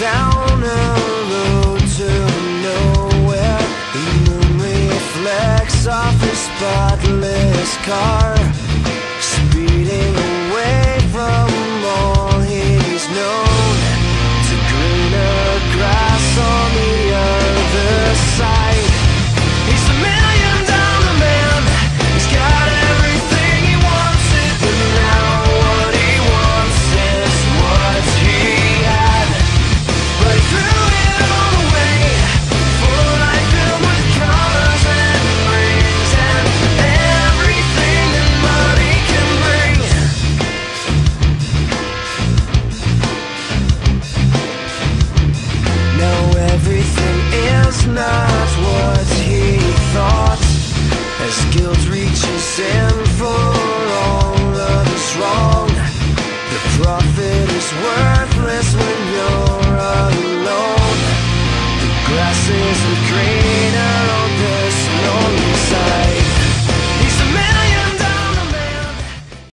down a road to nowhere. The moon reflects off his spotless car, speeding away from all he's known to greener grass on the other side. He's a $1,000,000 man. He's got everything he wanted, but now what he wants is what he had. But he threw it all away for a life filled with colors and rings and everything that money can bring. Now everything is not what he thought, as guilt reaches in for all that is wrong. The profit is worthless when you're alone. The grass isn't greener on this lonely